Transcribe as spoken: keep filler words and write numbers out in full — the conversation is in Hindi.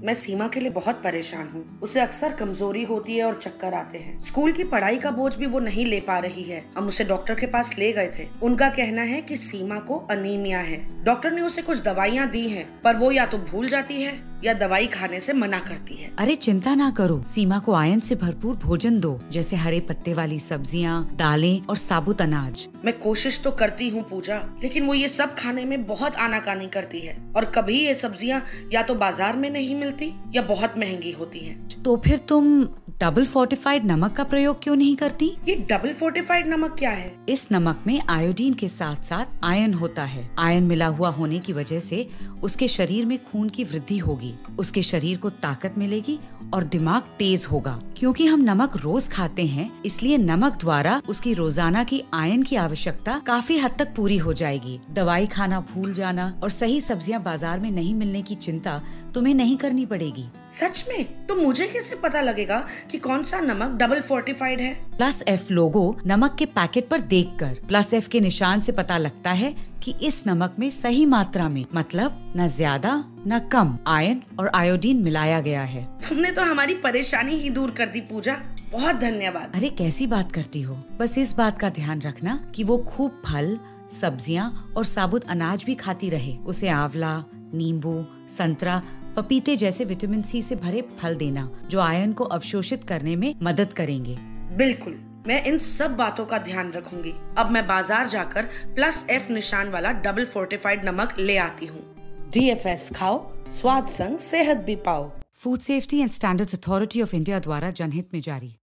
मैं सीमा के लिए बहुत परेशान हूँ। उसे अक्सर कमजोरी होती है और चक्कर आते हैं। स्कूल की पढ़ाई का बोझ भी वो नहीं ले पा रही है। हम उसे डॉक्टर के पास ले गए थे। उनका कहना है कि सीमा को अनीमिया है। डॉक्टर ने उसे कुछ दवाइयाँ दी हैं, पर वो या तो भूल जाती है या दवाई खाने से मना करती है। अरे चिंता ना करो, सीमा को आयरन से भरपूर भोजन दो, जैसे हरे पत्ते वाली सब्जियाँ, दालें और साबुत अनाज। मैं कोशिश तो करती हूँ पूजा, लेकिन वो ये सब खाने में बहुत आनाकानी करती है और कभी ये सब्जियाँ या तो बाजार में नहीं मिलती या बहुत महंगी होती हैं। तो फिर तुम डबल फोर्टिफाइड नमक का प्रयोग क्यों नहीं करती? ये डबल फोर्टिफाइड नमक क्या है? इस नमक में आयोडीन के साथ साथ आयरन होता है। आयरन मिला हुआ होने की वजह से उसके शरीर में खून की वृद्धि होगी, उसके शरीर को ताकत मिलेगी और दिमाग तेज होगा। क्योंकि हम नमक रोज खाते हैं, इसलिए नमक द्वारा उसकी रोजाना की आयरन की आवश्यकता काफी हद तक पूरी हो जाएगी। दवाई खाना भूल जाना और सही सब्जियां बाजार में नहीं मिलने की चिंता तुम्हें नहीं करनी पड़ेगी। सच में? तो मुझे कैसे पता लगेगा कि कौन सा नमक डबल फोर्टिफाइड है? प्लस एफ लोगो नमक के पैकेट पर देखकर प्लस एफ के निशान से पता लगता है कि इस नमक में सही मात्रा में, मतलब न ज्यादा न कम, आयरन और आयोडीन मिलाया गया है। तुमने तो हमारी परेशानी ही दूर कर दी पूजा, बहुत धन्यवाद। अरे कैसी बात करती हो, बस इस बात का ध्यान रखना कि वो खूब फल, सब्जियां और साबुत अनाज भी खाती रहे। उसे आंवला, नींबू, संतरा, पपीते जैसे विटामिन सी से भरे फल देना, जो आयरन को अवशोषित करने में मदद करेंगे। बिल्कुल, मैं इन सब बातों का ध्यान रखूंगी। अब मैं बाजार जाकर प्लस एफ निशान वाला डबल फोर्टिफाइड नमक ले आती हूँ। डी एफ एस खाओ, स्वाद संग सेहत भी पाओ। Food safety and standards authority of India द्वारा जनहित में जारी।